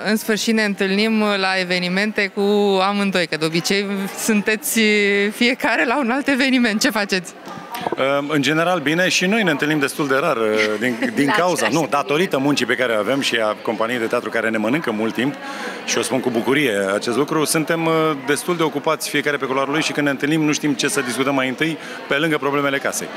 În sfârșit ne întâlnim la evenimente cu amândoi, că de obicei sunteți fiecare la un alt eveniment. Ce faceți? În general bine, și noi ne întâlnim destul de rar din cauza, nu, datorită muncii pe care o avem și a companiei de teatru care ne mănâncă mult timp, și o spun cu bucurie acest lucru, suntem destul de ocupați fiecare pe culoarul lui și când ne întâlnim nu știm ce să discutăm mai întâi pe lângă problemele casei.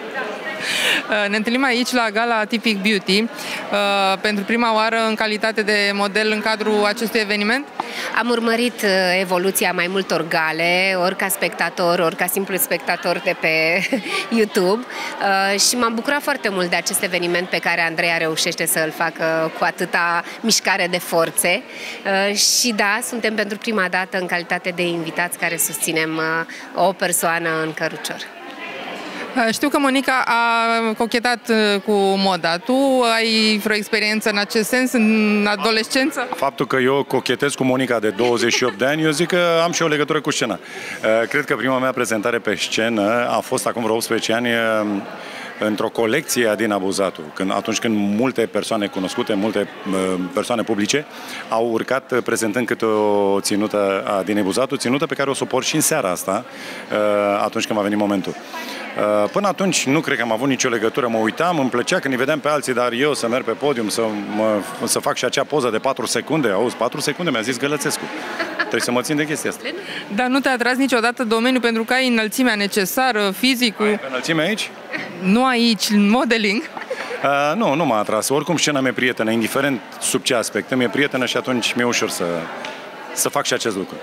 Ne întâlnim aici la Gala Typic Beauty pentru prima oară în calitate de model în cadrul acestui eveniment. Am urmărit evoluția mai multor gale, ori ca spectator, ori ca simplu spectator de pe YouTube și m-am bucurat foarte mult de acest eveniment pe care Andreea reușește să îl facă cu atâta mișcare de forțe și da, suntem pentru prima dată în calitate de invitați care susținem o persoană în cărucior. Știu că Monica a cochetat cu moda. Tu ai vreo experiență în acest sens, în adolescență? Faptul că eu cochetez cu Monica de 28 de ani, eu zic că am și o legătură cu scena. Cred că prima mea prezentare pe scenă a fost acum vreo 18 ani într-o colecție a Dina Buzatu, atunci când multe persoane cunoscute, multe persoane publice au urcat prezentând câte o ținută a Dinei Buzatu, ținută pe care o suport și în seara asta, atunci când va veni momentul. Până atunci nu cred că am avut nicio legătură, mă uitam, îmi plăcea când îi vedeam pe alții, dar eu să merg pe podium, să fac și acea poză de 4 secunde, auzi, 4 secunde, mi-a zis Gălățescu. Trebuie să mă țin de chestia asta. Dar nu te-a atras niciodată domeniul pentru că ai înălțimea necesară, fizicul? Ai înălțimea aici? Nu aici, în modeling? Nu m-a atras. Oricum scena mi-e prietenă, indiferent sub ce aspect, mi-e prietenă și atunci mi-e ușor să fac și acest lucru.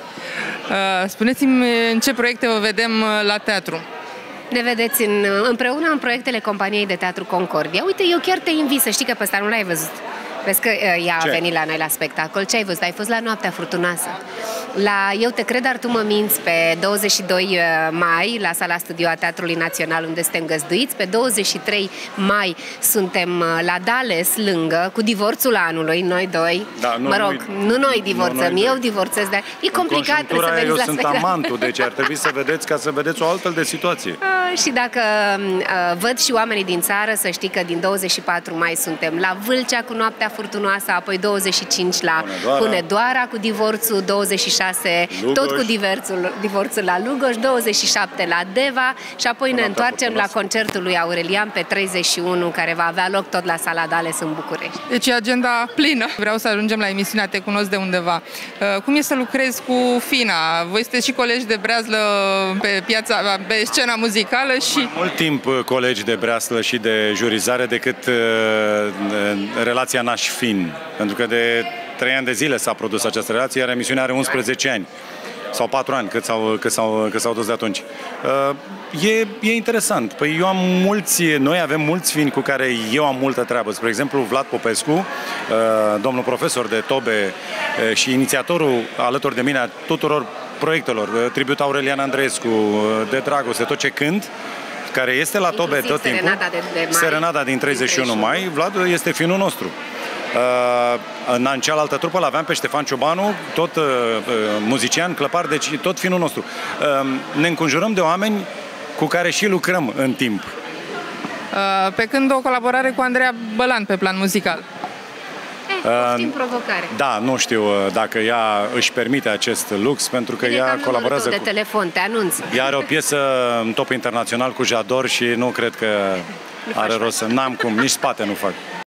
Spuneți-mi în ce proiecte vă vedem la teatru? Ne vedeți împreună în proiectele companiei de teatru Concordia. Uite, eu chiar te invit, să știi că pe ăsta nu l-ai văzut. Vezi că ea a venit la noi la spectacol. Ce ai văzut? Ai fost la Noaptea Furtunoasă. La Eu te cred, dar tu mă minți, pe 22 mai, la Sala Studio a Teatrului Național, unde suntem găzduiți. Pe 23 mai suntem la Dales, lângă, cu divorțul anului, noi doi. Da, nu noi divorțăm, eu divorțez, dar e complicat, trebuie să veniți la spectacol. Eu sunt amantul, deci ar trebui să vedeți, ca să vedeți o altfel de situație. Și dacă văd și oamenii din țară, să știi că din 24 mai suntem la Vâlcea cu Noaptea Furtunoasă, apoi 25 la Hunedoara cu divorțul, 26 Lugoj, tot cu divorțul la Lugoj, 27 la Deva și apoi ne întoarcem la concertul lui Aurelian pe 31, care va avea loc tot la Sala Dales în București. Deci e agenda plină. Vreau să ajungem la emisiunea Te cunosc de undeva. Cum e să lucrezi cu Fina? Voi sunteți și colegi de breazlă pe scena muzicală și... Mult timp colegi de breaslă și de jurizare decât relația naș-fin. Pentru că de 3 ani de zile s-a produs această relație, iar emisiunea are 11 ani. Sau 4 ani, cât s-au dus de atunci. E interesant. Păi noi avem mulți fini cu care eu am multă treabă. Spre exemplu, Vlad Popescu, domnul profesor de tobe și inițiatorul alături de mine a tuturor proiectelor, tribut Aurelian Andreescu, de dragoste, tot ce cânt, care este la tobe tot timpul. Serenada din 31 mai. Vlad este finul nostru. În cealaltă trupă l-aveam pe Ștefan Ciobanu, tot muzician, clăpar, deci tot finul nostru. Ne înconjurăm de oameni cu care și lucrăm în timp. Pe când o colaborare cu Andreea Bălan pe plan muzical? Poftim provocare. Da, nu știu dacă ea își permite acest lux, pentru că ea colaborează de telefon, te anunț. Ea are o piesă în top internațional cu Jador și nu cred că are rost să... N-am cum, nici spate nu fac.